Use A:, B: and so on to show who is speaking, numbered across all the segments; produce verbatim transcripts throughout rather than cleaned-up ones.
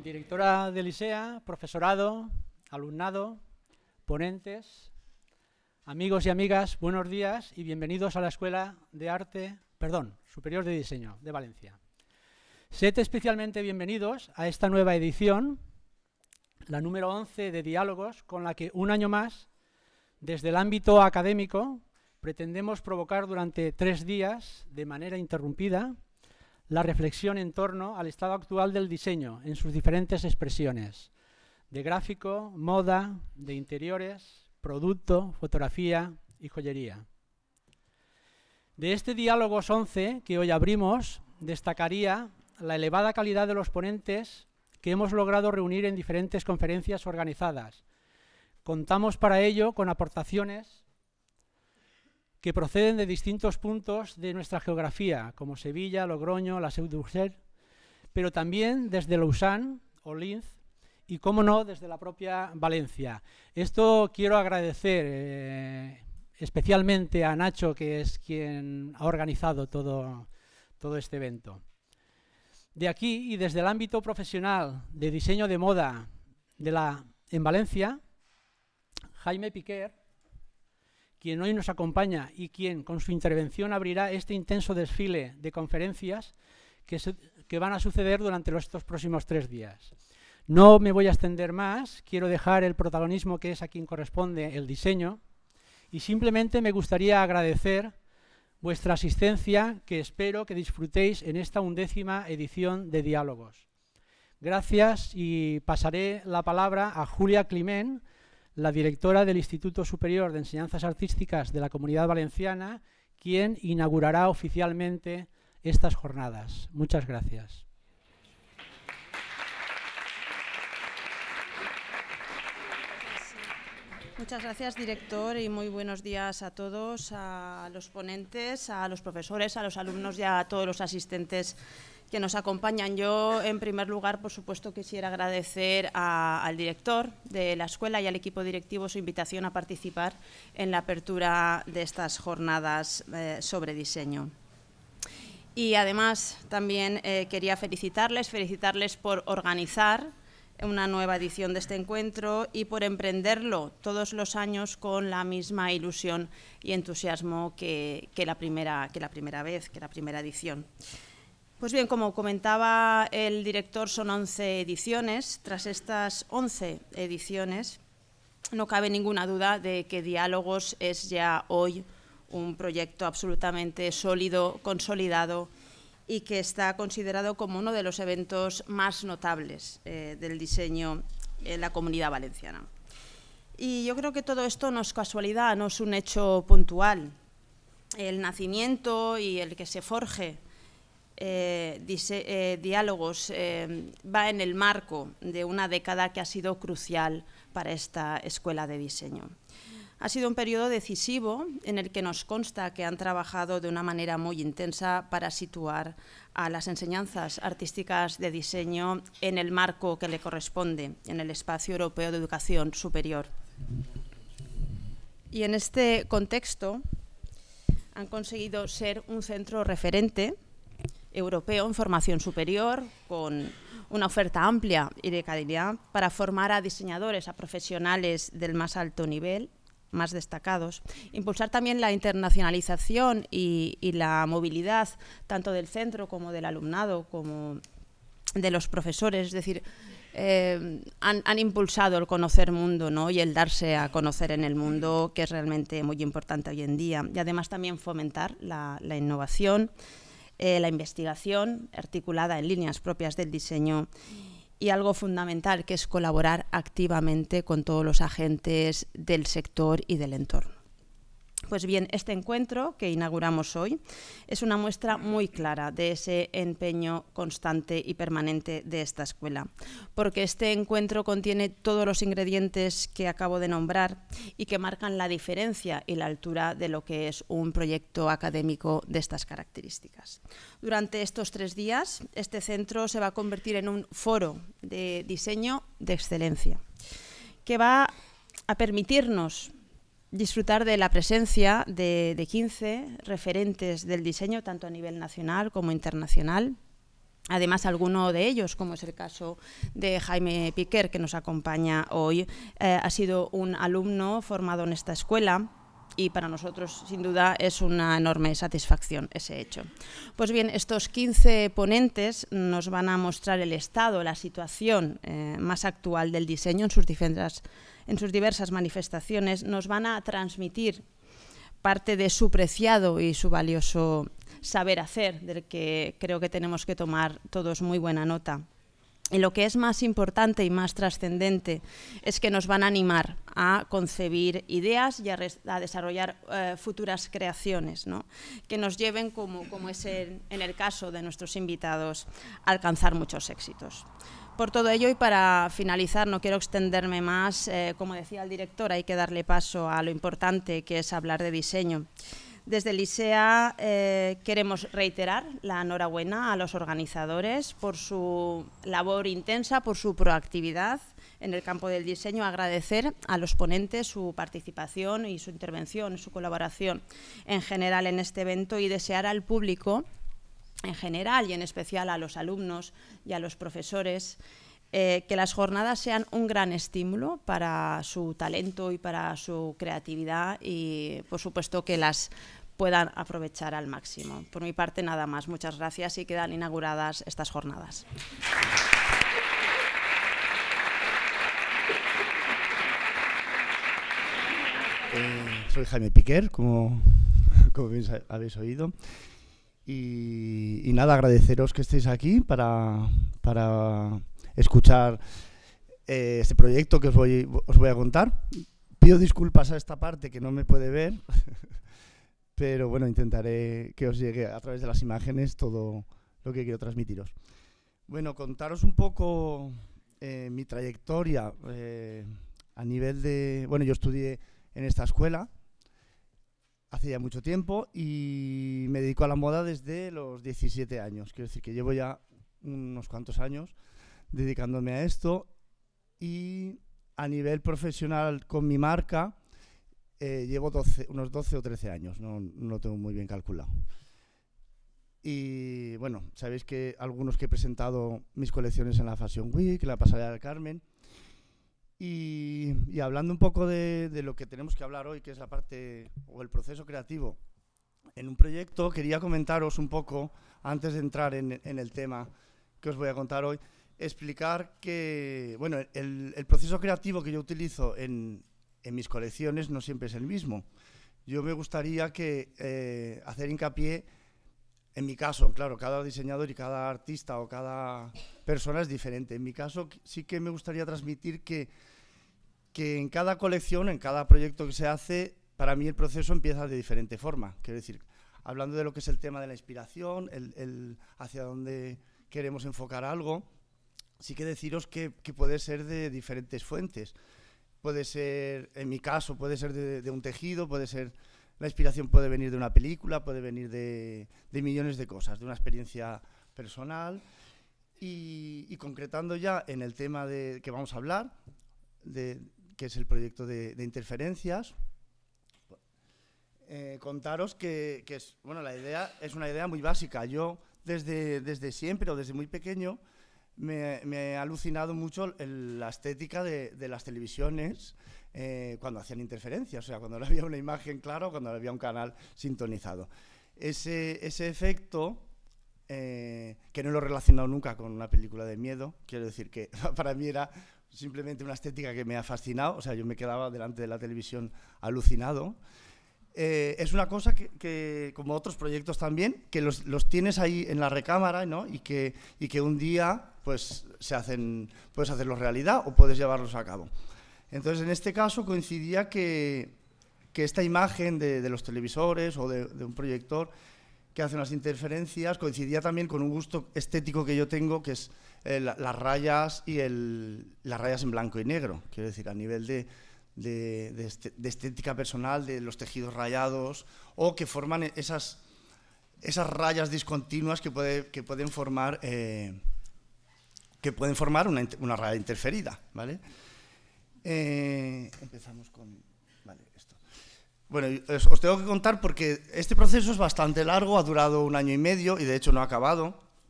A: Directora del ISEA, profesorado, alumnado, ponentes, amigos y amigas, buenos días y bienvenidos a la Escuela de Arte, perdón, Superior de Diseño de Valencia. Sed especialmente bienvenidos a esta nueva edición, la número once de Diálogos, con la que un año más, desde el ámbito académico, pretendemos provocar durante tres días, de manera interrumpida, la reflexión en torno al estado actual del diseño en sus diferentes expresiones, de gráfico, moda, de interiores, producto, fotografía y joyería. De este Diálogos once que hoy abrimos, destacaría la elevada calidad de los ponentes que hemos logrado reunir en diferentes conferencias organizadas. Contamos para ello con aportaciones que proceden de distintos puntos de nuestra geografía, como Sevilla, Logroño, la Seu d'Urgell, pero también desde Lausanne o Linz y, cómo no, desde la propia Valencia. Esto quiero agradecer eh, especialmente a Nacho, que es quien ha organizado todo, todo este evento. De aquí y desde el ámbito profesional de diseño de moda de la, en Valencia, Jaime Piquer, quien hoy nos acompaña y quien con su intervención abrirá este intenso desfile de conferencias que, se, que van a suceder durante los, estos próximos tres días. No me voy a extender más, quiero dejar el protagonismo que es a quien corresponde el diseño y simplemente me gustaría agradecer vuestra asistencia, que espero que disfrutéis en esta undécima edición de Diálogos. Gracias y pasaré la palabra a Julia Climent, la directora del Instituto Superior de Enseñanzas Artísticas de la Comunidad Valenciana, quien inaugurará oficialmente estas jornadas. Muchas gracias.
B: Muchas gracias, director, y muy buenos días a todos, a los ponentes, a los profesores, a los alumnos y a todos los asistentes que nos acompañan. Yo, en primer lugar, por supuesto, quisiera agradecer a, al director de la escuela y al equipo directivo su invitación a participar en la apertura de estas jornadas eh, sobre diseño. Y además también eh, quería felicitarles, felicitarles por organizar una nueva edición de este encuentro y por emprenderlo todos los años con la misma ilusión y entusiasmo que, que, la, primera, que la primera vez, que la primera edición. Pues bien, como comentaba el director, son once ediciones. Tras estas once ediciones, no cabe ninguna duda de que Diálogos es ya hoy un proyecto absolutamente sólido, consolidado y que está considerado como uno de los eventos más notables eh, del diseño en la Comunidad Valenciana. Y yo creo que todo esto no es casualidad, no es un hecho puntual. El nacimiento y el que se forje Eh, dise, eh, Diálogos eh, va en el marco de una década que ha sido crucial para esta escuela de diseño. Ha sido un periodo decisivo en el que nos consta que han trabajado de una manera muy intensa para situar a las enseñanzas artísticas de diseño en el marco que le corresponde, en el espacio europeo de educación superior. Y en este contexto han conseguido ser un centro referente europeo en formación superior, con una oferta amplia y de calidad para formar a diseñadores, a profesionales del más alto nivel, más destacados. Impulsar también la internacionalización y, y la movilidad, tanto del centro como del alumnado, como de los profesores, es decir, eh, han, han impulsado el conocer mundo, ¿no? Y el darse a conocer en el mundo, que es realmente muy importante hoy en día. Y además también fomentar la, la innovación, Eh, la investigación articulada en líneas propias del diseño y algo fundamental, que es colaborar activamente con todos los agentes del sector y del entorno. Pues bien, este encuentro que inauguramos hoy es una muestra muy clara de ese empeño constante y permanente de esta escuela, porque este encuentro contiene todos los ingredientes que acabo de nombrar y que marcan la diferencia y la altura de lo que es un proyecto académico de estas características. Durante estos tres días, este centro se va a convertir en un foro de diseño de excelencia, que va a permitirnos disfrutar de la presencia de, de quince referentes del diseño, tanto a nivel nacional como internacional, Además, alguno de ellos, como es el caso de Jaime Piquer, que nos acompaña hoy, eh, ha sido un alumno formado en esta escuela y para nosotros, sin duda, es una enorme satisfacción ese hecho. Pues bien, estos quince ponentes nos van a mostrar el estado, la situación eh, más actual del diseño en sus diversas, en sus diversas manifestaciones, nos van a transmitir parte de su preciado y su valioso saber hacer, del que creo que tenemos que tomar todos muy buena nota. Y lo que es más importante y más trascendente es que nos van a animar a concebir ideas y a, a desarrollar eh, futuras creaciones, ¿no?, que nos lleven, como, como es el, en el caso de nuestros invitados, a alcanzar muchos éxitos. Por todo ello, y para finalizar, no quiero extenderme más, eh, como decía el director, hay que darle paso a lo importante que es hablar de diseño. Desde el ISEA eh, queremos reiterar la enhorabuena a los organizadores por su labor intensa, por su proactividad en el campo del diseño, agradecer a los ponentes su participación y su intervención, su colaboración en general en este evento y desear al público en general y en especial a los alumnos y a los profesores Eh, que las jornadas sean un gran estímulo para su talento y para su creatividad y, por supuesto, que las puedan aprovechar al máximo. Por mi parte, nada más. Muchas gracias y quedan inauguradas estas jornadas.
C: Eh, soy Jaime Piquer, como, como bien habéis oído. Y, y nada, agradeceros que estéis aquí para... para escuchar eh, este proyecto que os voy, os voy a contar. Pido disculpas a esta parte que no me puede ver, pero bueno, intentaré que os llegue a través de las imágenes todo lo que quiero transmitiros. Bueno, contaros un poco eh, mi trayectoria eh, a nivel de... Bueno, yo estudié en esta escuela hace ya mucho tiempo y me dedico a la moda desde los diecisiete años. Quiero decir que llevo ya unos cuantos años dedicándome a esto y a nivel profesional con mi marca eh, llevo doce, unos doce o trece años, no, no lo tengo muy bien calculado. Y bueno, sabéis que algunos que he presentado mis colecciones en la Fashion Week, en la Pasarela del Carmen, y, y hablando un poco de, de lo que tenemos que hablar hoy, que es la parte o el proceso creativo en un proyecto, quería comentaros un poco, antes de entrar en, en el tema que os voy a contar hoy, explicar que, bueno, el, el proceso creativo que yo utilizo en, en mis colecciones no siempre es el mismo. Yo me gustaría que eh, hacer hincapié, en mi caso, claro, cada diseñador y cada artista o cada persona es diferente. En mi caso sí que me gustaría transmitir que, que en cada colección, en cada proyecto que se hace, para mí el proceso empieza de diferente forma. Quiero decir, hablando de lo que es el tema de la inspiración, el, el hacia dónde queremos enfocar algo, sí que deciros que, que puede ser de diferentes fuentes. Puede ser, en mi caso, puede ser de, de un tejido, puede ser, la inspiración puede venir de una película, puede venir de, de millones de cosas, de una experiencia personal. Y, y concretando ya en el tema de, que vamos a hablar, de, que es el proyecto de, de interferencias, eh, contaros que, que es, bueno, la idea es una idea muy básica. Yo desde, desde siempre o desde muy pequeño Me, me ha alucinado mucho el, la estética de, de las televisiones eh, cuando hacían interferencias, o sea, cuando había una imagen clara o cuando había un canal sintonizado. Ese, ese efecto, eh, que no lo he relacionado nunca con una película de miedo, quiero decir que para mí era simplemente una estética que me ha fascinado, o sea, yo me quedaba delante de la televisión alucinado. Eh, es una cosa que, que, como otros proyectos también, que los, los tienes ahí en la recámara, ¿no? y, que, y que un día pues, se hacen, puedes hacerlos realidad o puedes llevarlos a cabo. Entonces, en este caso coincidía que, que esta imagen de, de los televisores o de, de un proyector que hace unas interferencias coincidía también con un gusto estético que yo tengo, que es eh, la, las rayas y el, las rayas en blanco y negro, quiero decir, a nivel de... De, de, este, de estética personal, de los tejidos rayados, o que forman esas, esas rayas discontinuas que, puede, que pueden formar, eh, que pueden formar una, una raya interferida, ¿vale? Eh, empezamos con... Vale, esto. Bueno, os, os tengo que contar porque este proceso es bastante largo, ha durado un año y medio y de hecho no ha acabado,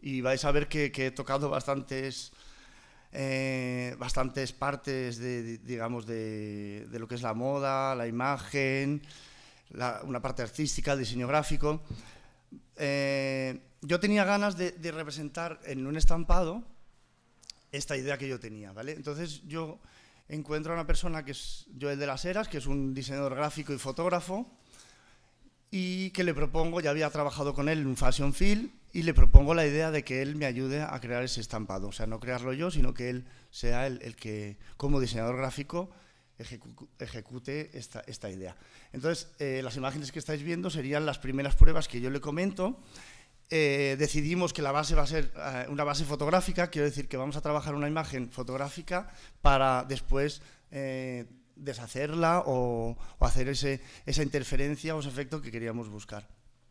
C: y vais a ver que, que he tocado bastantes, eh, bastantes partes de, de, digamos, de, de lo que es la moda, la imagen, la, una parte artística, el diseño gráfico. Eh, yo tenía ganas de, de representar en un estampado esta idea que yo tenía, ¿vale? Entonces yo encuentro a una persona que es Joel de las Heras, que es un diseñador gráfico y fotógrafo, y que le propongo, ya había trabajado con él en un Fashion Film, y le propongo la idea de que él me ayude a crear ese estampado, o sea, no crearlo yo, sino que él sea el, el que, como diseñador gráfico, ejecu ejecute esta, esta idea. Entonces, eh, las imágenes que estáis viendo serían las primeras pruebas que yo le comento. Eh, decidimos que la base va a ser eh, una base fotográfica, quiero decir que vamos a trabajar una imagen fotográfica para después eh, deshacerla o, o hacer ese, esa interferencia o ese efecto que queríamos buscar.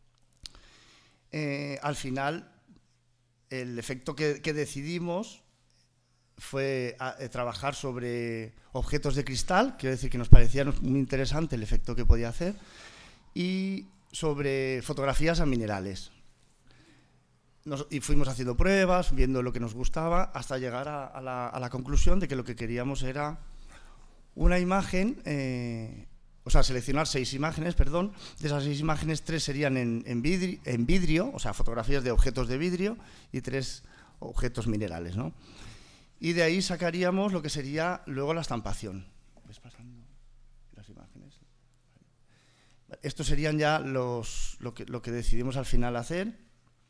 C: Eh, al final, el efecto que, que decidimos fue a, a trabajar sobre objetos de cristal, quiero decir que nos parecía muy interesante el efecto que podía hacer, y sobre fotografías a minerales. Nos, y fuimos haciendo pruebas, viendo lo que nos gustaba, hasta llegar a, a, la, a la conclusión de que lo que queríamos era una imagen, eh, o sea, seleccionar seis imágenes, perdón. De esas seis imágenes, tres serían en, en, vidrio, en vidrio, o sea, fotografías de objetos de vidrio, y tres objetos minerales, ¿no? Y de ahí sacaríamos lo que sería luego la estampación. ¿Ves pasando las imágenes? Estos serían ya los, lo, que, lo que decidimos al final hacer.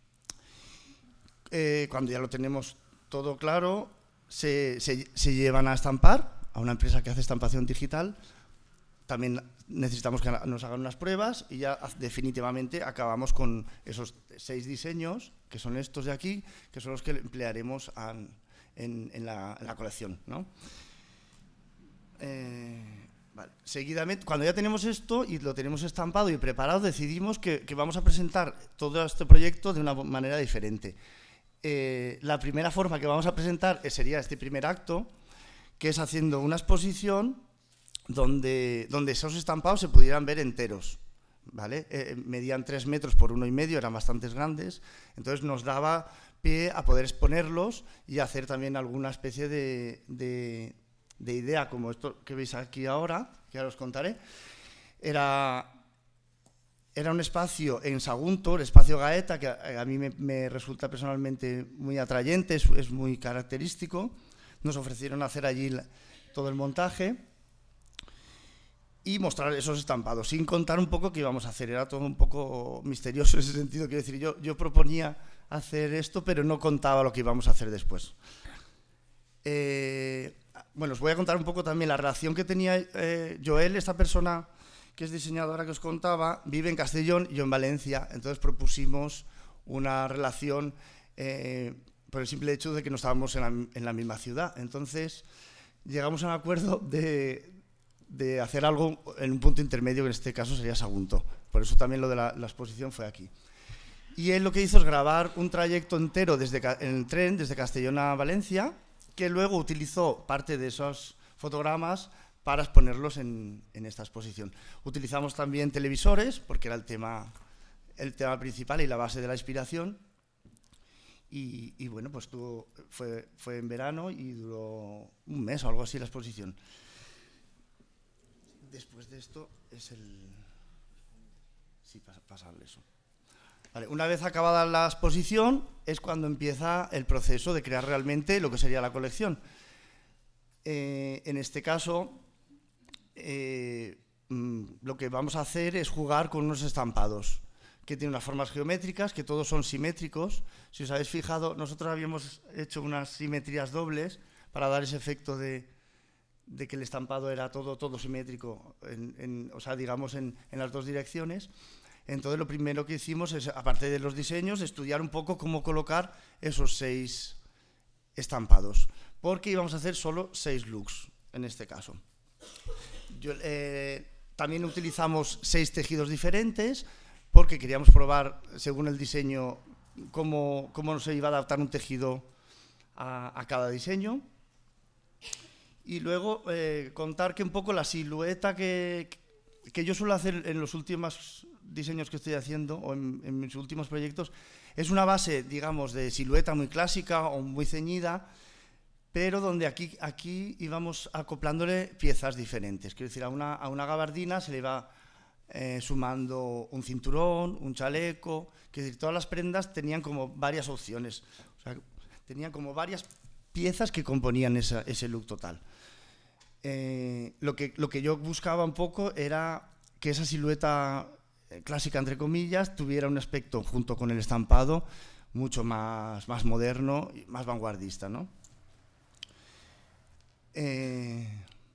C: Eh, cuando ya lo tenemos todo claro, se, se, se llevan a estampar a una empresa que hace estampación digital. También necesitamos que nos hagan unas pruebas y ya definitivamente acabamos con esos seis diseños, que son estos de aquí, que son los que emplearemos an, en, en, la, en la colección, ¿no? Eh, vale. Seguidamente, cuando ya tenemos esto y lo tenemos estampado y preparado, decidimos que, que vamos a presentar todo este proyecto de una manera diferente. Eh, la primera forma que vamos a presentar sería este primer acto, que es haciendo una exposición donde, donde esos estampados se pudieran ver enteros, ¿vale? Eh, medían tres metros por uno y medio, eran bastante grandes, entonces nos daba pie a poder exponerlos y hacer también alguna especie de, de, de idea, como esto que veis aquí ahora, que ahora os contaré. Era... Era un espacio en Sagunto, el espacio Gaeta, que a, a mí me, me resulta personalmente muy atrayente, es, es muy característico. Nos ofrecieron hacer allí la, todo el montaje y mostrar esos estampados, sin contar un poco qué íbamos a hacer. Era todo un poco misterioso en ese sentido. Quiero decir, yo, yo proponía hacer esto, pero no contaba lo que íbamos a hacer después. Eh, bueno, os voy a contar un poco también la relación que tenía eh, Joel, esta persona que es diseñadora que os contaba, vive en Castellón y yo en Valencia. Entonces propusimos una relación eh, por el simple hecho de que no estábamos en la, en la misma ciudad. Entonces llegamos a un acuerdo de, de hacer algo en un punto intermedio, que en este caso sería Sagunto. Por eso también lo de la, la exposición fue aquí. Y él lo que hizo es grabar un trayecto entero desde, en el tren desde Castellón a Valencia, que luego utilizó parte de esos fotogramas para exponerlos en, en esta exposición. Utilizamos también televisores, porque era el tema, el tema principal y la base de la inspiración. Y, y bueno, pues tuvo, fue, fue en verano y duró un mes o algo así la exposición. Después de esto es el... Sí, pasarle eso. Vale, una vez acabada la exposición es cuando empieza el proceso de crear realmente lo que sería la colección. Eh, en este caso... Eh, lo que vamos a hacer es jugar con unos estampados que tienen unas formas geométricas, que todos son simétricos. Si os habéis fijado, nosotros habíamos hecho unas simetrías dobles para dar ese efecto de, de que el estampado era todo, todo simétrico, en, en, o sea, digamos, en, en las dos direcciones. Entonces, lo primero que hicimos es, aparte de los diseños, estudiar un poco cómo colocar esos seis estampados, porque íbamos a hacer solo seis looks, en este caso. Yo, eh, también utilizamos seis tejidos diferentes porque queríamos probar, según el diseño, cómo, cómo se iba a adaptar un tejido a, a cada diseño. Y luego eh, contar que un poco la silueta que, que yo suelo hacer en los últimos diseños que estoy haciendo, o en, en mis últimos proyectos, es una base, digamos, de silueta muy clásica o muy ceñida, pero donde aquí, aquí íbamos acoplándole piezas diferentes. Quiero decir, a una, a una gabardina se le iba eh, sumando un cinturón, un chaleco. Quiero decir, todas las prendas tenían como varias opciones. O sea, tenían como varias piezas que componían esa, ese look total. Eh, lo, que, lo que yo buscaba un poco era que esa silueta clásica, entre comillas, tuviera un aspecto, junto con el estampado, mucho más, más moderno y más vanguardista, ¿no? Eh,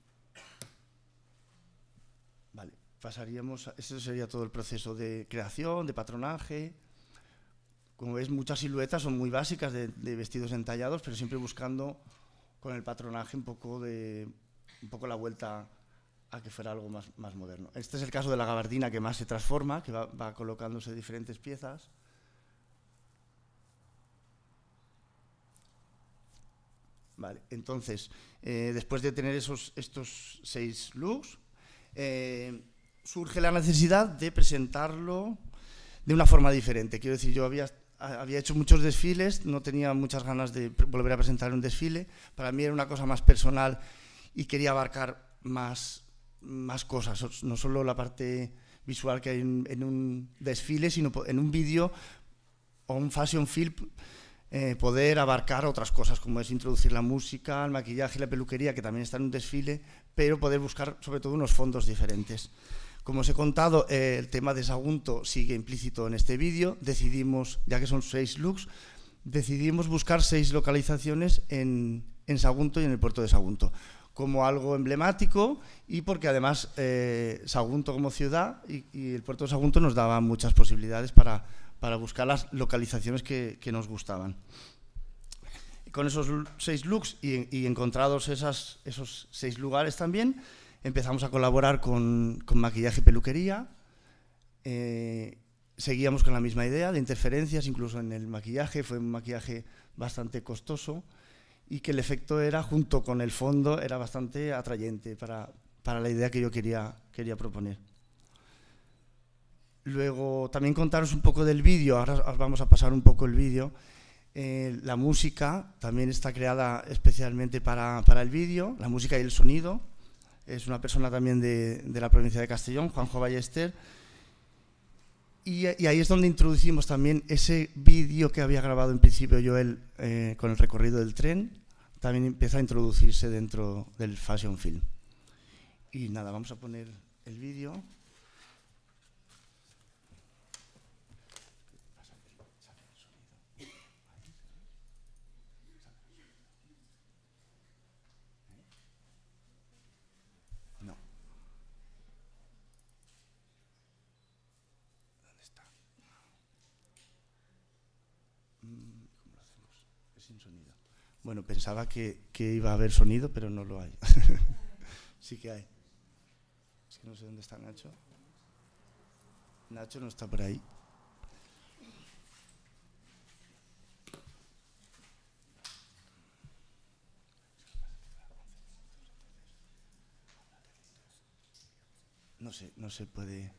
C: vale, pasaríamos a, eso sería todo el proceso de creación, de patronaje. Como ves, muchas siluetas son muy básicas de, de vestidos entallados, pero siempre buscando con el patronaje un poco, de, un poco la vuelta a que fuera algo más, más moderno. Este es el caso de la gabardina que más se transforma, que va, va colocándose diferentes piezas. Vale, entonces, eh, después de tener esos, estos seis looks, eh, surge la necesidad de presentarlo de una forma diferente. Quiero decir, yo había, había hecho muchos desfiles, no tenía muchas ganas de volver a presentar un desfile. Para mí era una cosa más personal y quería abarcar más, más cosas, no solo la parte visual que hay en, en un desfile, sino en un vídeo o un fashion film. Eh, poder abarcar otras cosas, como es introducir la música, el maquillaje y la peluquería, que también está en un desfile, pero poder buscar sobre todo unos fondos diferentes. Como os he contado, eh, el tema de Sagunto sigue implícito en este vídeo. Decidimos, ya que son seis looks, decidimos buscar seis localizaciones en, en Sagunto y en el puerto de Sagunto, como algo emblemático, y porque además eh, Sagunto como ciudad y, y el puerto de Sagunto nos daba muchas posibilidades para para buscar las localizaciones que, que nos gustaban. Con esos seis looks y, y encontrados esas, esos seis lugares también, empezamos a colaborar con, con maquillaje y peluquería. Eh, seguíamos con la misma idea de interferencias, incluso en el maquillaje. Fue un maquillaje bastante costoso y que el efecto era, junto con el fondo, era bastante atrayente para, para la idea que yo quería, quería proponer. Luego, también contaros un poco del vídeo. Ahora os vamos a pasar un poco el vídeo. Eh, la música también está creada especialmente para, para el vídeo, la música y el sonido. Es una persona también de, de la provincia de Castellón, Juanjo Ballester. Y, y ahí es donde introducimos también ese vídeo que había grabado en principio Joel eh, con el recorrido del tren. También empieza a introducirse dentro del fashion film. Y nada, vamos a poner el vídeo. Bueno, pensaba que, que iba a haber sonido, pero no lo hay. Sí que hay. Es que no sé dónde está Nacho. Nacho no está por ahí. No sé, no se puede...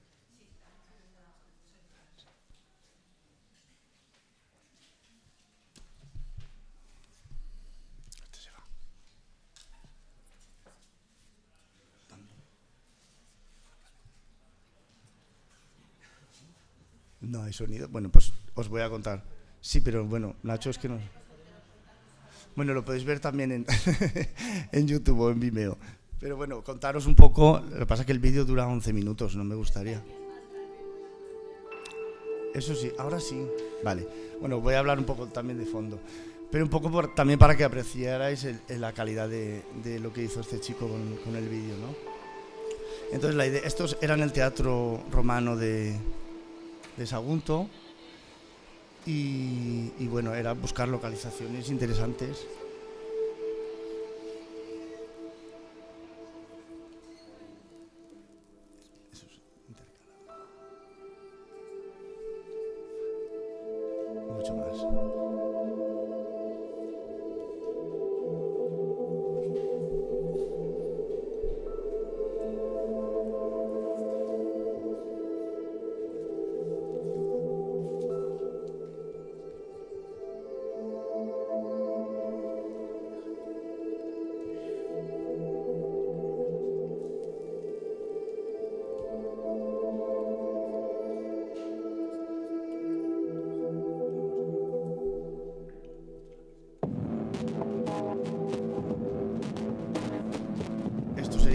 C: No hay sonido. Bueno, pues os voy a contar. Sí, pero bueno, Nacho es que no... Bueno, lo podéis ver también en, en YouTube o en Vimeo. Pero bueno, contaros un poco. Lo que pasa es que el vídeo dura once minutos, no me gustaría. Eso sí, ahora sí. Vale. Bueno, voy a hablar un poco también de fondo. Pero un poco por, también para que apreciarais el, el, la calidad de, de lo que hizo este chico con, con el vídeo, ¿no? Entonces, la idea, estos eran el teatro romano de... de Sagunto y, y bueno, era buscar localizaciones interesantes. Eso es intercalado. Mucho más.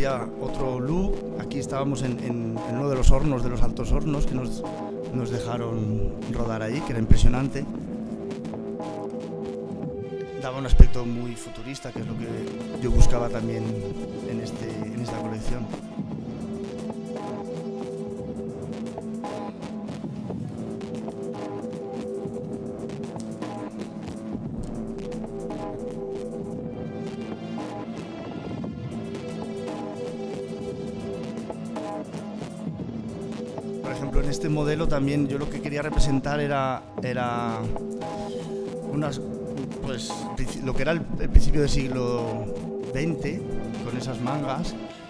C: había otro look. Aquí estábamos en, en, en uno de los hornos, de los altos hornos, que nos, nos dejaron rodar ahí, que era impresionante. Daba un aspecto muy futurista, que es lo que yo buscaba también en, este, en esta colección. Por ejemplo, en este modelo también yo lo que quería representar era, era unas, pues, lo que era el, el principio del siglo veinte, con esas mangas,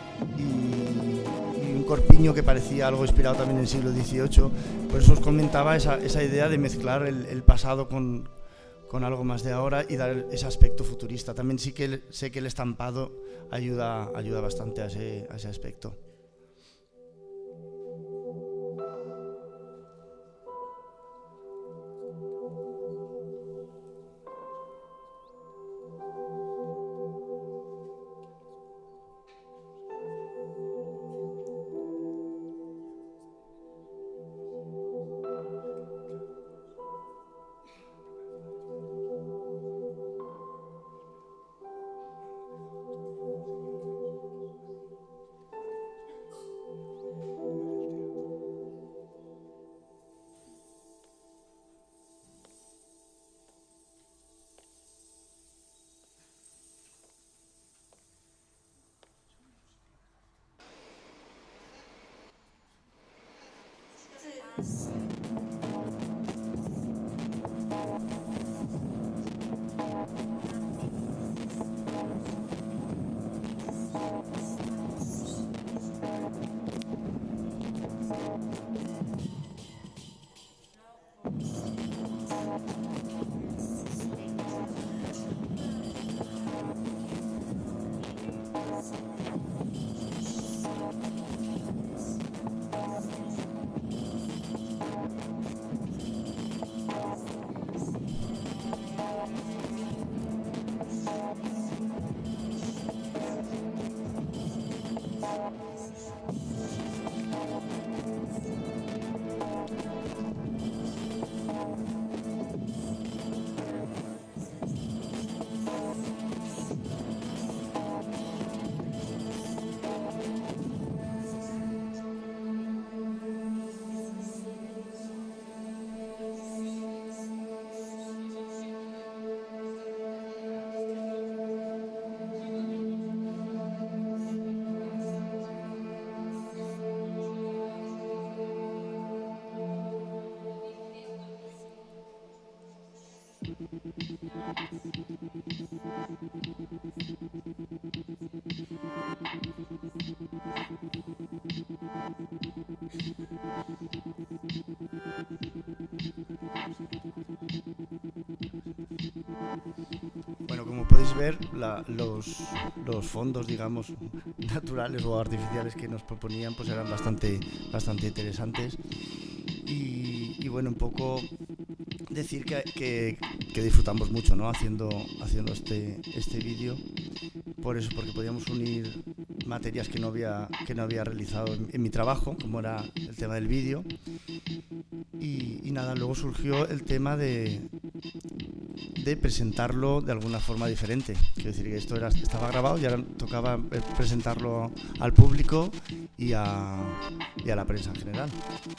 C: y, y un corpiño que parecía algo inspirado también en el siglo dieciocho. Por eso os comentaba esa, esa idea de mezclar el, el pasado con, con algo más de ahora y dar ese aspecto futurista. También sí que sé que el estampado ayuda, ayuda bastante a ese, a ese aspecto. Bueno, como podéis ver, la, los, los fondos, digamos, naturales o artificiales que nos proponían pues eran bastante, bastante interesantes. Y, y bueno, un poco decir que, que, que disfrutamos mucho, ¿no? haciendo, haciendo este, este vídeo, por eso, porque podíamos unir materias que no había, que no había realizado en, en mi trabajo, como era el tema del vídeo. Y, y nada, luego surgió el tema de, de presentarlo de alguna forma diferente. Quiero decir que esto era, estaba grabado y ahora tocaba presentarlo al público y a, y a la prensa en general.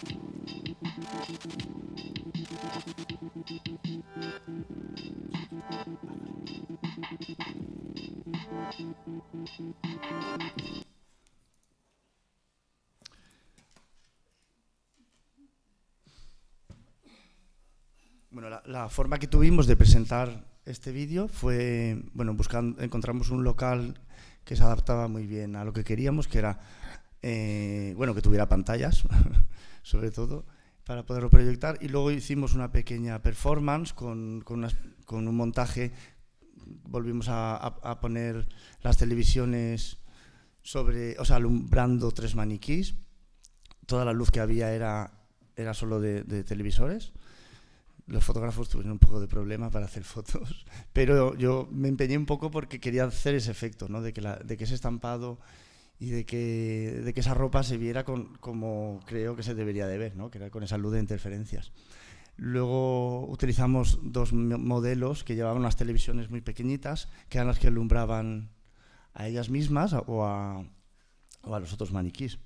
C: Bueno, la, la forma que tuvimos de presentar este vídeo fue, bueno, buscando, encontramos un local que se adaptaba muy bien a lo que queríamos, que era, eh, bueno, que tuviera pantallas, sobre todo, para poderlo proyectar, y luego hicimos una pequeña performance con, con, unas, con un montaje. Volvimos a, a, a poner las televisiones sobre, o sea, alumbrando tres maniquís. Toda la luz que había era, era solo de, de televisores. Los fotógrafos tuvieron un poco de problema para hacer fotos, pero yo me empeñé un poco porque quería hacer ese efecto, ¿no? de, que la, de que ese estampado y de que, de que esa ropa se viera con, como creo que se debería de ver, ¿no? Que era con esa luz de interferencias. Luego utilizamos dos modelos que llevaban unas televisiones muy pequeñitas, que eran las que alumbraban a ellas mismas o a, o a los otros maniquís.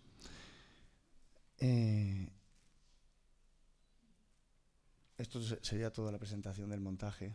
C: Eh, esto sería toda la presentación del montaje.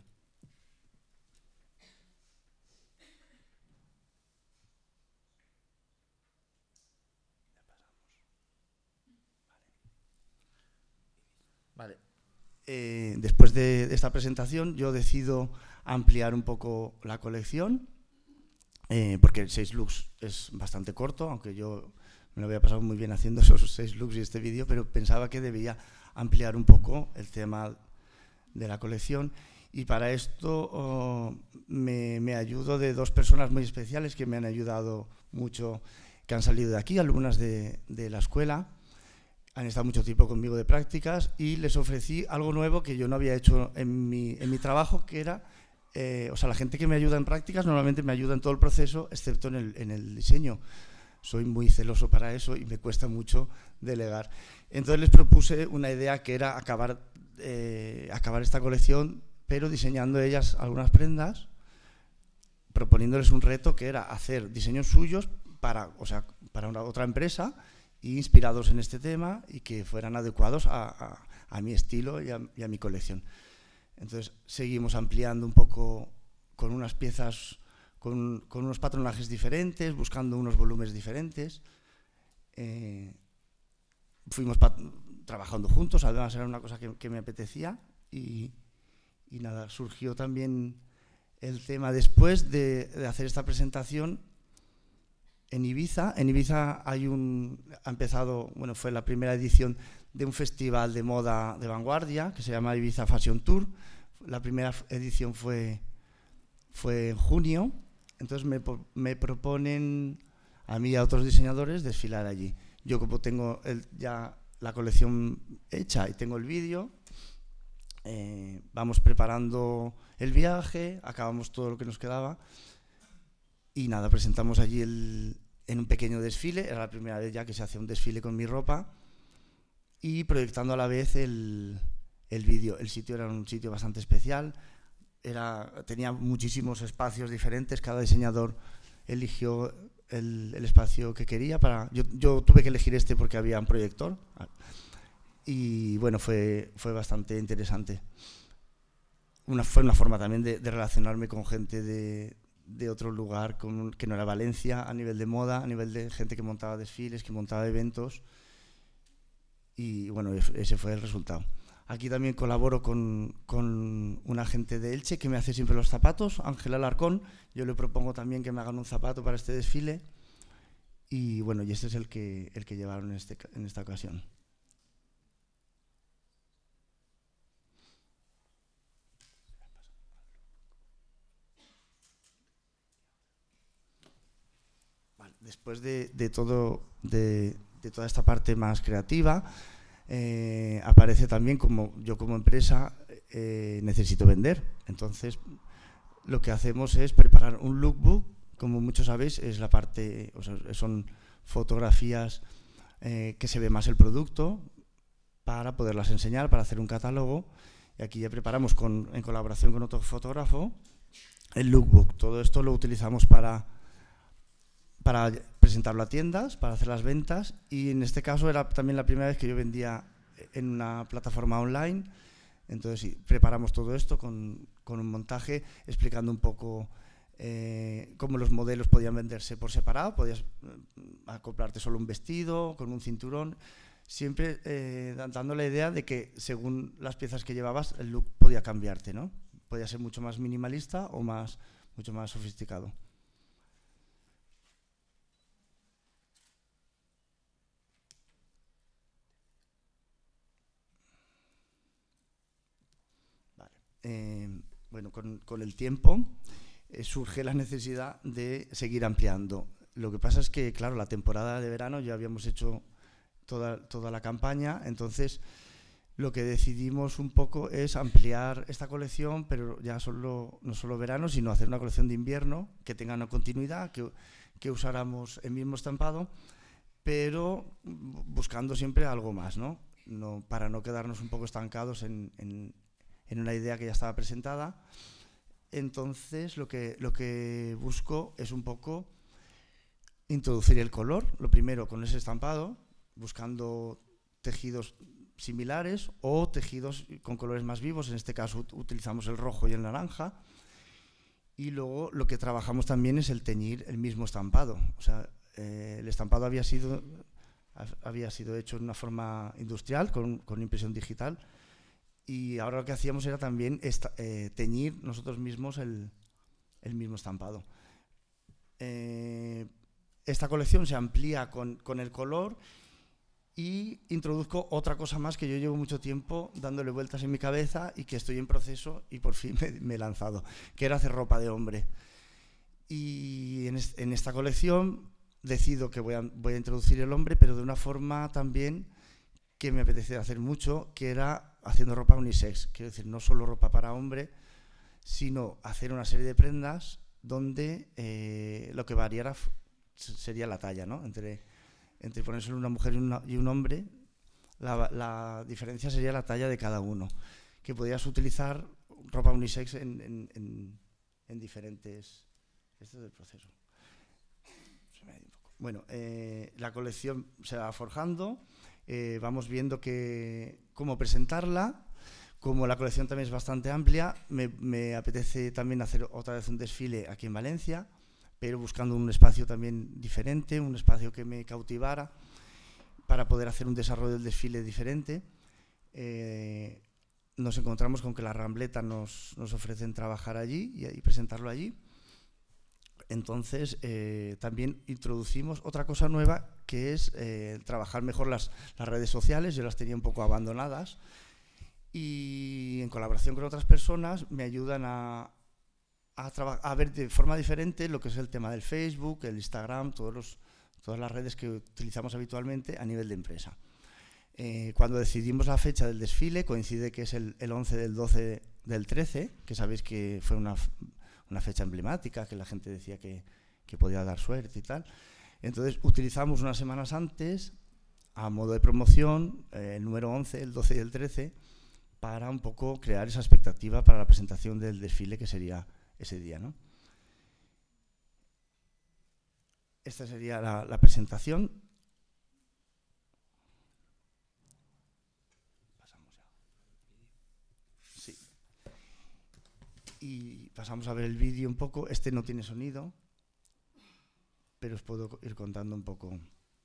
C: Vale. Eh, después de, de esta presentación yo decido ampliar un poco la colección, eh, porque el seis looks es bastante corto, aunque yo me lo había pasado muy bien haciendo esos seis looks y este vídeo, pero pensaba que debía ampliar un poco el tema de la colección, y para esto oh, me, me ayudo de dos personas muy especiales que me han ayudado mucho, que han salido de aquí, alumnas de, de la escuela. Han estado mucho tiempo conmigo de prácticas y les ofrecí algo nuevo que yo no había hecho en mi, en mi trabajo, que era, eh, o sea, la gente que me ayuda en prácticas normalmente me ayuda en todo el proceso, excepto en el, en el diseño. Soy muy celoso para eso y me cuesta mucho delegar. Entonces les propuse una idea que era acabar, eh, acabar esta colección, pero diseñando ellas algunas prendas, proponiéndoles un reto que era hacer diseños suyos para, o sea, para una, otra empresa, inspirados en este tema y que fueran adecuados a, a, a mi estilo y a, y a mi colección. Entonces seguimos ampliando un poco con unas piezas, con, con unos patronajes diferentes, buscando unos volúmenes diferentes. Eh, fuimos trabajando juntos, además era una cosa que, que me apetecía, y, y nada, surgió también el tema después de, de hacer esta presentación. En Ibiza, en Ibiza hay un, ha empezado, bueno, fue la primera edición de un festival de moda de vanguardia que se llama Ibiza Fashion Tour. La primera edición fue, fue en junio, entonces me, me proponen a mí y a otros diseñadores desfilar allí. Yo, como tengo el, ya la colección hecha y tengo el vídeo, eh, vamos preparando el viaje, acabamos todo lo que nos quedaba. Y nada, presentamos allí el, en un pequeño desfile, era la primera vez ya que se hacía un desfile con mi ropa, y proyectando a la vez el, el vídeo. El sitio era un sitio bastante especial, era, tenía muchísimos espacios diferentes, cada diseñador eligió el, el espacio que quería. Para, yo, yo tuve que elegir este porque había un proyector, y bueno, fue, fue bastante interesante. Una, fue una forma también de, de relacionarme con gente de... de otro lugar con, que no era Valencia, a nivel de moda, a nivel de gente que montaba desfiles, que montaba eventos, y bueno, ese fue el resultado. Aquí también colaboro con, con una gente de Elche que me hace siempre los zapatos, Ángel Alarcón. Yo le propongo también que me hagan un zapato para este desfile, y bueno, y este es el que, el que llevaron en, este, en esta ocasión. Después de, de, todo, de, de toda esta parte más creativa, eh, aparece también como yo como empresa eh, necesito vender. Entonces lo que hacemos es preparar un lookbook, como muchos sabéis, es la parte, o sea, son fotografías eh, que se ve más el producto para poderlas enseñar, para hacer un catálogo. Y aquí ya preparamos con, en colaboración con otro fotógrafo el lookbook. Todo esto lo utilizamos para para presentarlo a tiendas, para hacer las ventas, y en este caso era también la primera vez que yo vendía en una plataforma online. Entonces sí, preparamos todo esto con, con un montaje explicando un poco eh, cómo los modelos podían venderse por separado, podías acoplarte solo un vestido, con un cinturón, siempre eh, dando la idea de que según las piezas que llevabas el look podía cambiarte, ¿no? Podía ser mucho más minimalista o más, mucho más sofisticado. Eh, bueno, con, con el tiempo eh, surge la necesidad de seguir ampliando. Lo que pasa es que, claro, la temporada de verano ya habíamos hecho toda, toda la campaña, entonces lo que decidimos un poco es ampliar esta colección, pero ya solo, no solo verano, sino hacer una colección de invierno que tenga una continuidad, que, que usáramos el mismo estampado, pero buscando siempre algo más, ¿no? No, para no quedarnos un poco estancados en, en, en una idea que ya estaba presentada. Entonces, lo que, lo que busco es un poco introducir el color, lo primero con ese estampado, buscando tejidos similares o tejidos con colores más vivos. En este caso utilizamos el rojo y el naranja. Y luego lo que trabajamos también es el teñir el mismo estampado. O sea, eh, el estampado había sido, había sido hecho de una forma industrial, con, con impresión digital. Y ahora lo que hacíamos era también esta, eh, teñir nosotros mismos el, el mismo estampado. Eh, esta colección se amplía con, con el color y introduzco otra cosa más que yo llevo mucho tiempo dándole vueltas en mi cabeza y que estoy en proceso y por fin me, me he lanzado, que era hacer ropa de hombre. Y en, est en esta colección decido que voy a, voy a introducir el hombre, pero de una forma también que me apetecía hacer mucho, que era haciendo ropa unisex. Quiero decir, no solo ropa para hombre, sino hacer una serie de prendas donde eh, lo que variara sería la talla, ¿no? Entre, entre ponérselo una mujer y, una, y un hombre, la, la diferencia sería la talla de cada uno. Que podías utilizar ropa unisex en, en, en, en diferentes... Esto es el proceso. Se me ha ido un poco. Bueno, eh, la colección se va forjando. Eh, vamos viendo que, cómo presentarla. Como la colección también es bastante amplia, me, me apetece también hacer otra vez un desfile aquí en Valencia, pero buscando un espacio también diferente, un espacio que me cautivara para poder hacer un desarrollo del desfile diferente. Eh, nos encontramos con que la Rambleta nos, nos ofrecen trabajar allí y, y presentarlo allí. Entonces, eh, también introducimos otra cosa nueva, que es eh, trabajar mejor las, las redes sociales. Yo las tenía un poco abandonadas y en colaboración con otras personas me ayudan a, a, a ver de forma diferente lo que es el tema del Facebook, el Instagram, todos los, todas las redes que utilizamos habitualmente a nivel de empresa. Eh, cuando decidimos la fecha del desfile, coincide que es el, el once del doce del trece, que sabéis que fue una... una fecha emblemática, que la gente decía que, que podía dar suerte y tal. Entonces utilizamos unas semanas antes, a modo de promoción, eh, el número once, el doce y el trece, para un poco crear esa expectativa para la presentación del desfile que sería ese día, ¿no? Esta sería la, la presentación. Y pasamos a ver el vídeo un poco. Este no tiene sonido, pero os puedo ir contando un poco.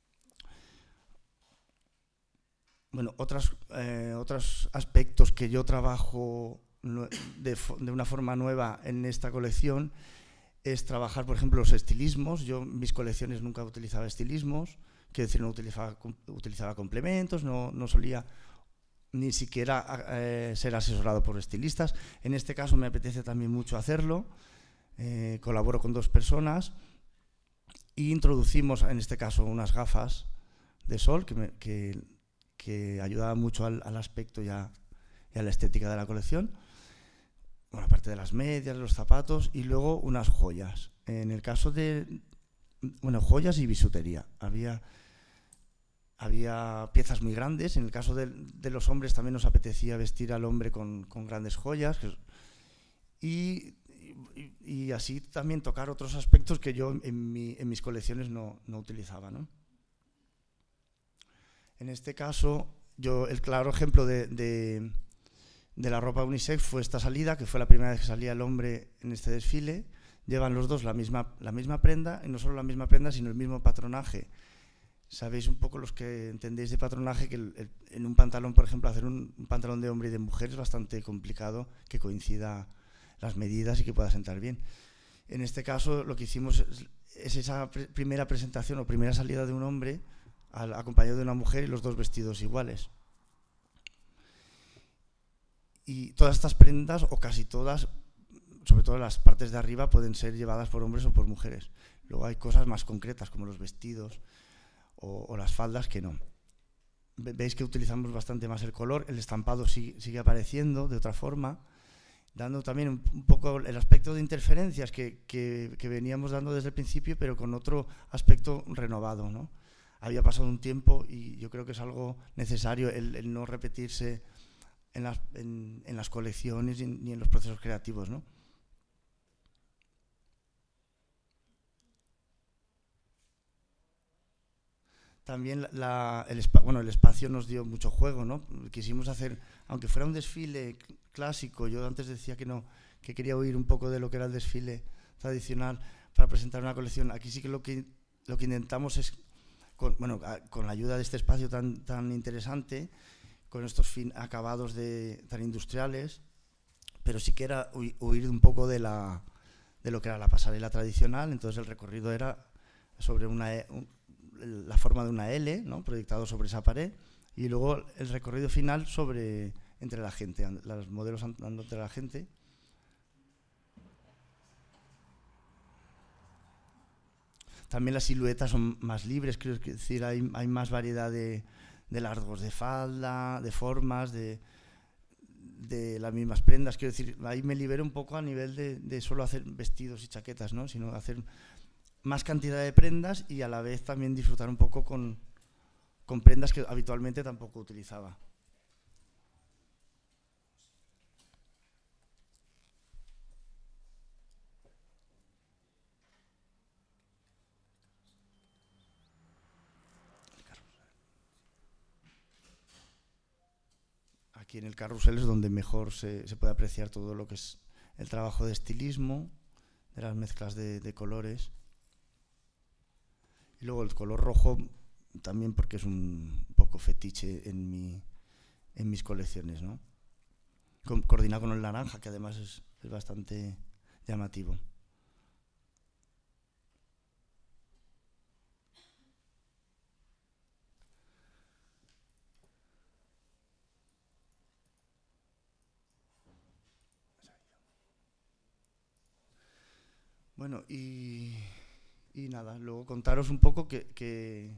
C: Bueno, otras, eh, otros aspectos que yo trabajo de, de una forma nueva en esta colección es trabajar, por ejemplo, los estilismos. Yo en mis colecciones nunca utilizaba estilismos, quiero decir, no utilizaba, utilizaba complementos, no, no solía ni siquiera eh, ser asesorado por estilistas. En este caso me apetece también mucho hacerlo. Eh, colaboro con dos personas e introducimos, en este caso, unas gafas de sol que, me, que, que ayudaban mucho al, al aspecto y a, y a la estética de la colección. Bueno, aparte de las medias, los zapatos, y luego unas joyas. En el caso de, bueno, joyas y bisutería. Había... Había piezas muy grandes. En el caso de, de los hombres también nos apetecía vestir al hombre con, con grandes joyas. Y, y, y así también tocar otros aspectos que yo en, mi, en mis colecciones no, no utilizaba, ¿no? En este caso, yo el claro ejemplo de, de, de la ropa unisex fue esta salida, que fue la primera vez que salía el hombre en este desfile. Llevan los dos la misma, la misma prenda, y no solo la misma prenda, sino el mismo patronaje. Sabéis un poco, los que entendéis de patronaje, que el, el, en un pantalón, por ejemplo, hacer un, un pantalón de hombre y de mujer es bastante complicado que coincida las medidas y que pueda sentar bien. En este caso, lo que hicimos es, es esa pre primera presentación o primera salida de un hombre al, acompañado de una mujer y los dos vestidos iguales. Y todas estas prendas, o casi todas, sobre todo las partes de arriba, pueden ser llevadas por hombres o por mujeres. Luego hay cosas más concretas, como los vestidos, O, o las faldas, que no. Veis que utilizamos bastante más el color, el estampado sigue, sigue apareciendo de otra forma, dando también un, un poco el aspecto de interferencias que, que, que veníamos dando desde el principio, pero con otro aspecto renovado, ¿no? Había pasado un tiempo y yo creo que es algo necesario el, el no repetirse en las, en, en las colecciones ni en los procesos creativos, ¿no? También la, el, bueno, el espacio nos dio mucho juego, ¿no? Quisimos hacer, aunque fuera un desfile clásico, yo antes decía que no, que quería oír un poco de lo que era el desfile tradicional para presentar una colección. Aquí sí que lo que, lo que intentamos es, con, bueno, con la ayuda de este espacio tan, tan interesante, con estos fin, acabados de, tan industriales, pero sí que era huir un poco de, la, de lo que era la pasarela tradicional. Entonces el recorrido era sobre una... Un, la forma de una L, ¿no? Proyectado sobre esa pared, y luego el recorrido final sobre entre la gente, los modelos andando entre la gente. También las siluetas son más libres, quiero decir, hay, hay más variedad de, de largos de falda, de formas, de, de las mismas prendas. Quiero decir, ahí me libero un poco a nivel de, de solo hacer vestidos y chaquetas, ¿no? Sino hacer más cantidad de prendas y a la vez también disfrutar un poco con, con prendas que habitualmente tampoco utilizaba. Aquí en el carrusel es donde mejor se, se puede apreciar todo lo que es el trabajo de estilismo, de las mezclas de, de colores. Y luego el color rojo también porque es un poco fetiche en, mi, en mis colecciones, ¿no? Con, coordinado con el naranja, que además es, es bastante llamativo. Bueno, y... Y nada, luego contaros un poco que, que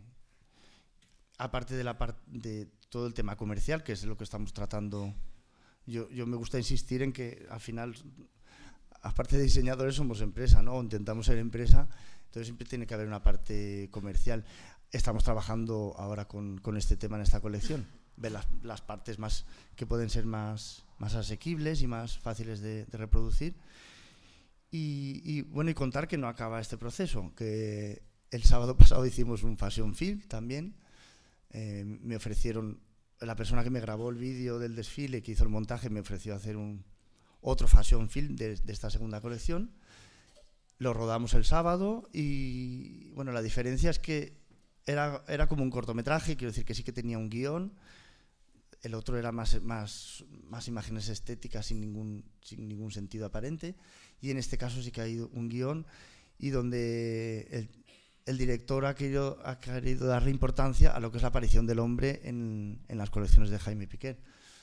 C: aparte de, la part, de todo el tema comercial, que es lo que estamos tratando, yo, yo me gusta insistir en que al final, aparte de diseñadores, somos empresa, ¿no? Intentamos ser empresa, entonces siempre tiene que haber una parte comercial. Estamos trabajando ahora con, con este tema en esta colección, ver las, las partes más que pueden ser más, más asequibles y más fáciles de, de reproducir. Y, y bueno, y contar que no acaba este proceso, que el sábado pasado hicimos un fashion film también. Eh, me ofrecieron, la persona que me grabó el vídeo del desfile, que hizo el montaje, me ofreció hacer un otro fashion film de, de esta segunda colección. Lo rodamos el sábado y bueno, la diferencia es que era, era como un cortometraje, quiero decir que sí que tenía un guión. El otro era más, más, más imágenes estéticas sin ningún, sin ningún sentido aparente. Y en este caso sí que hay un guión y donde el, el director ha querido, ha querido darle importancia a lo que es la aparición del hombre en, en las colecciones de Jaime Piquer.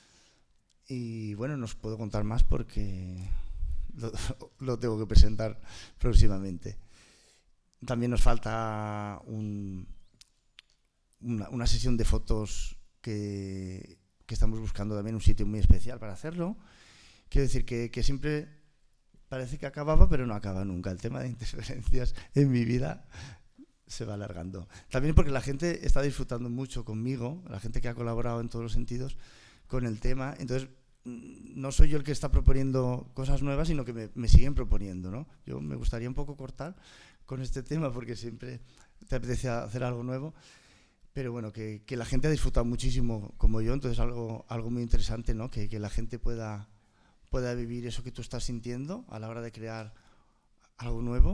C: Y bueno, no os puedo contar más porque lo, lo tengo que presentar próximamente. También nos falta un, una, una sesión de fotos que... que estamos buscando también un sitio muy especial para hacerlo. Quiero decir que, que siempre parece que acababa, pero no acaba nunca. El tema de interferencias en mi vida se va alargando. También porque la gente está disfrutando mucho conmigo, la gente que ha colaborado en todos los sentidos con el tema. Entonces, no soy yo el que está proponiendo cosas nuevas, sino que me, me siguen proponiendo, ¿no? Yo me gustaría un poco cortar con este tema porque siempre te apetece hacer algo nuevo. Pero bueno, que, que la gente ha disfrutado muchísimo como yo, entonces algo, algo muy interesante, ¿no? Que, que la gente pueda, pueda vivir eso que tú estás sintiendo a la hora de crear algo nuevo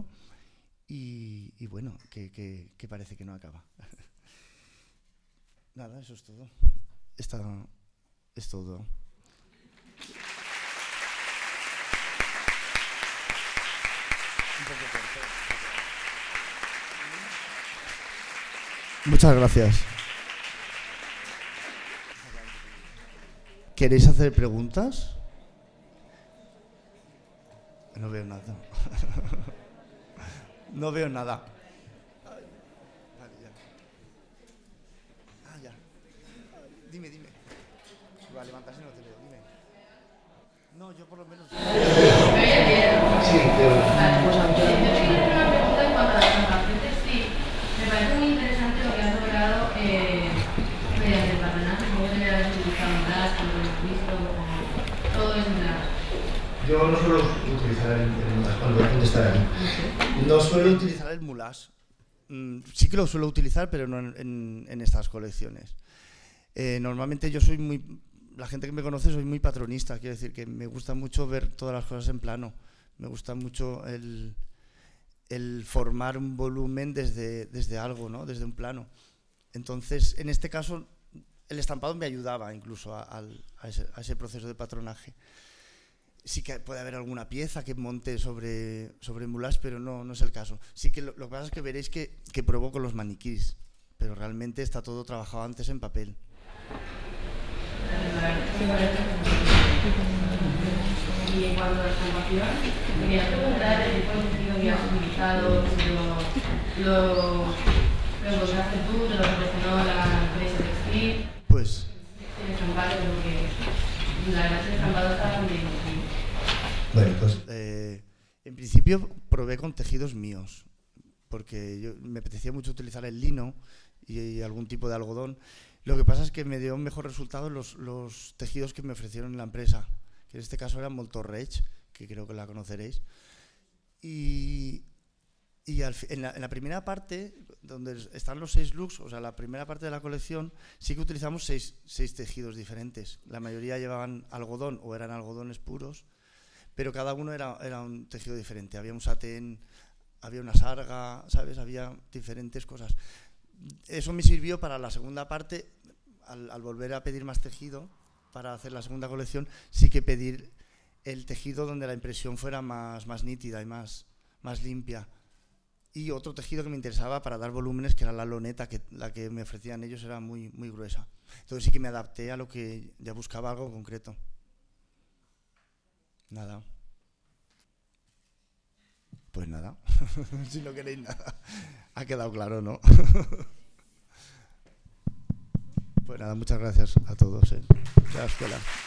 C: y, y bueno, que, que, que parece que no acaba. Nada, eso es todo. Esta, es todo. Un poco corto. Muchas gracias. ¿Queréis hacer preguntas? No veo nada. No veo nada. Ah, ya. Dime, dime. Va, levantas y no te veo, dime. No. No, yo por lo menos.
D: Sí, pero... Vale, pues yo quiero hacer una pregunta en cuanto a las transparencias. Sí, me parece muy interesante lo que has logrado eh, mediante el patronaje. Supongo que haber utilizado un Blas, como lo hemos visto, todo es un Blas.
E: Yo no suelo utilizar el, el Mulas cuando voy a contestar aquí.
C: No suelo utilizar el Mulas. Mm, sí que lo suelo utilizar, pero no en, en, en estas colecciones. Eh, normalmente yo soy muy... La gente que me conoce soy muy patronista, quiero decir que me gusta mucho ver todas las cosas en plano. Me gusta mucho el, el formar un volumen desde, desde algo, ¿no? Desde un plano. Entonces, en este caso, el estampado me ayudaba incluso a, a, a, ese, a ese proceso de patronaje. Sí que puede haber alguna pieza que monte sobre, sobre Mulas, pero no, no es el caso. Sí que lo, lo que pasa es que veréis que, que probó con los maniquís, pero realmente está todo trabajado antes en papel.
D: Y en cuanto a la estampación, me quería preguntar el tipo de tejido que has utilizado, lo, lo, lo encontraste tú, te lo proporcionó la empresa textil.
C: Pues.
D: El estampado, porque la verdad es que el estampado está muy bien.
E: Bueno, pues.
C: Eh, en principio probé con tejidos míos, porque yo, me apetecía mucho utilizar el lino y, y algún tipo de algodón. Lo que pasa es que me dio un mejor resultado los, los tejidos que me ofrecieron en la empresa, que en este caso era Moltorrech, que creo que la conoceréis. Y, y al, en, la, en la primera parte, donde están los seis looks, o sea, la primera parte de la colección, sí que utilizamos seis, seis tejidos diferentes. La mayoría llevaban algodón o eran algodones puros, pero cada uno era, era un tejido diferente. Había un satén, había una sarga, ¿sabes? Había diferentes cosas. Eso me sirvió para la segunda parte, al, al volver a pedir más tejido, para hacer la segunda colección, sí que pedir el tejido donde la impresión fuera más, más nítida y más, más limpia. Y otro tejido que me interesaba para dar volúmenes, que era la loneta, que la que me ofrecían ellos era muy, muy gruesa. Entonces sí que me adapté a lo que ya buscaba, algo concreto. Nada. Pues nada, si no queréis nada. Ha quedado claro, ¿no? Pues nada, muchas gracias a todos, ¿eh? De la escuela.